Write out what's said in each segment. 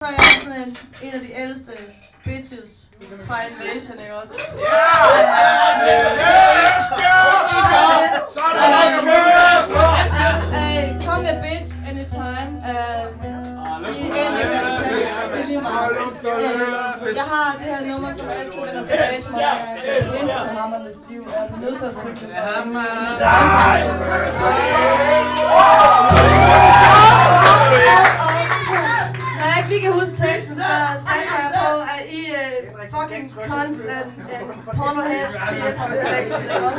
så er jeg sådan en af de ældste bitches fra Invasion, ikke også? Kom med bitch anytime. Det er lige meget. Jeg har det her nummer, som altid vender tilbage til mig. Det er næste hammerne stiv. Jeg er nødt til at synge det. Når jeg ikke lige kan huske teksten, så satser jeg på, at I fucking cons and pornoheads bliver teksten.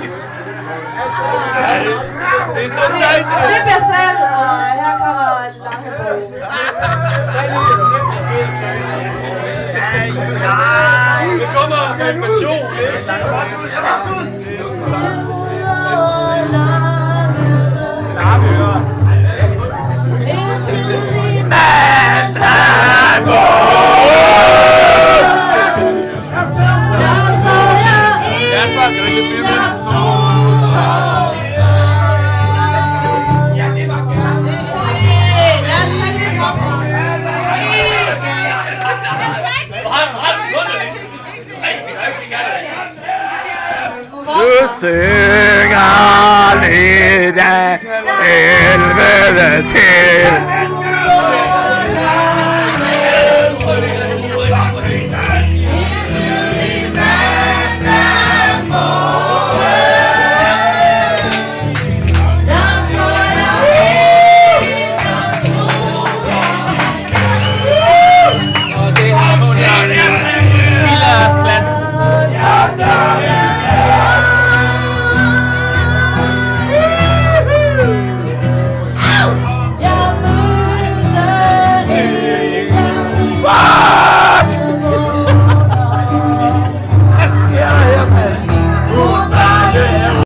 Det er så sejt! Det bliver selv, og her kommer Langebro. Det kommer med en passion, ikke? Kasper, kan du ikke filme den? Du synger lidt af helvede til